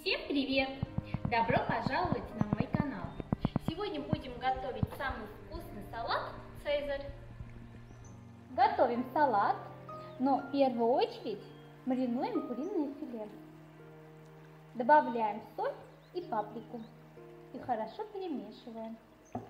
Всем привет! Добро пожаловать на мой канал! Сегодня будем готовить самый вкусный салат «Цезарь». Готовим салат, но в первую очередь маринуем куриное филе. Добавляем соль и паприку и хорошо перемешиваем.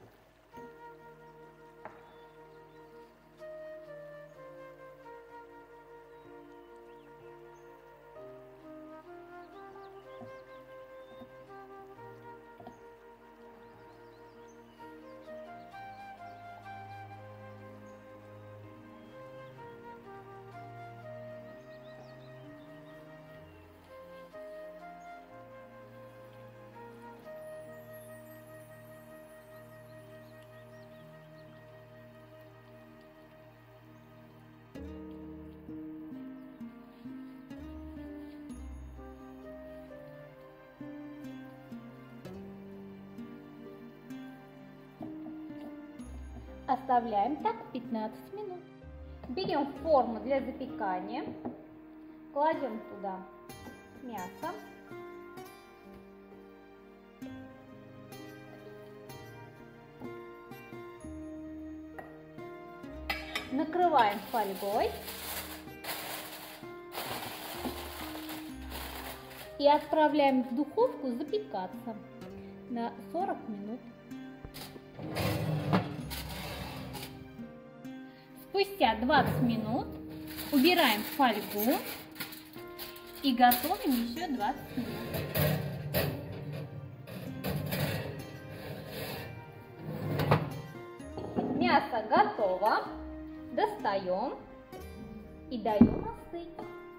Оставляем так 15 минут. Берем форму для запекания, кладем туда мясо, накрываем фольгой и отправляем в духовку запекаться на 40 минут. Спустя 20 минут убираем фольгу и готовим еще 20 минут. Мясо готово. Достаем и даем остыть.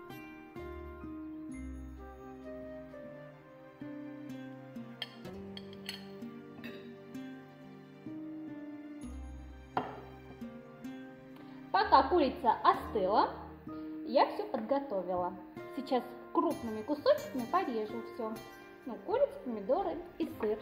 Пока курица остыла, я все подготовила. Сейчас крупными кусочками порежу все. Курицу, помидоры и сыр.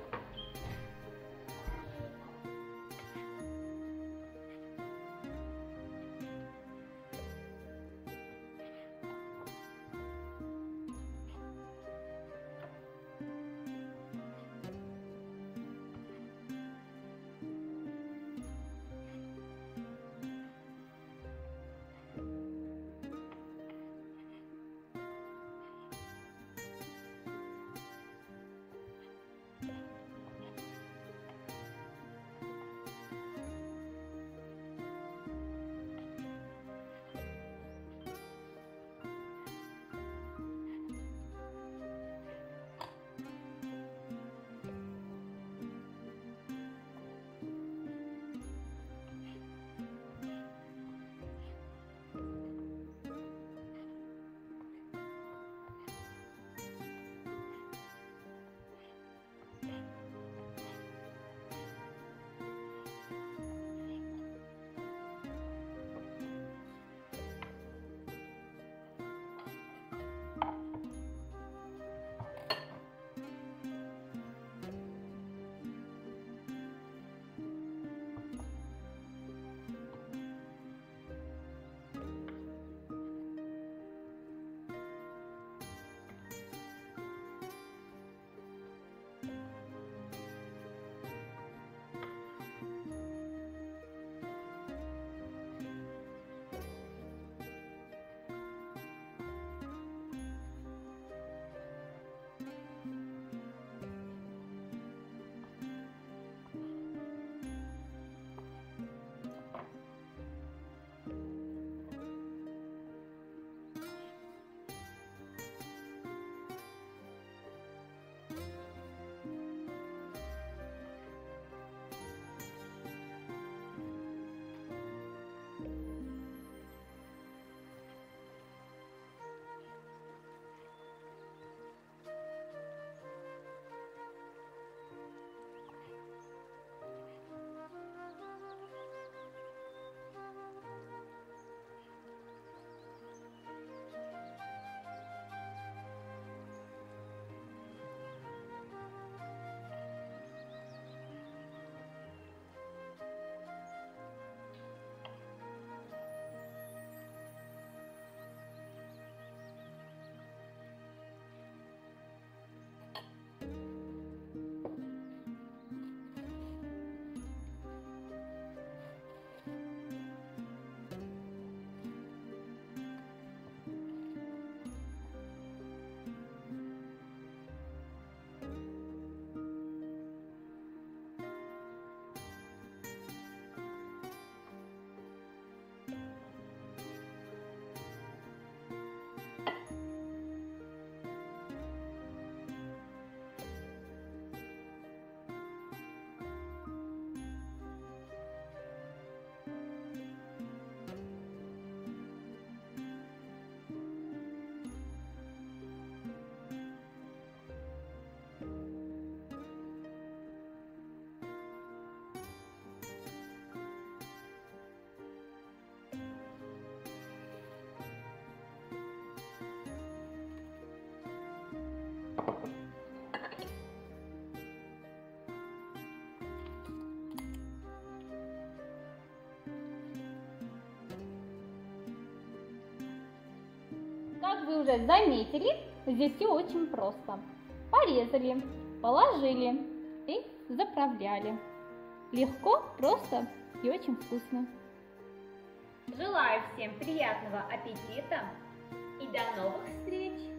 Как вы уже заметили, здесь все очень просто. Порезали, положили и заправляли. Легко, просто и очень вкусно. Желаю всем приятного аппетита и до новых встреч!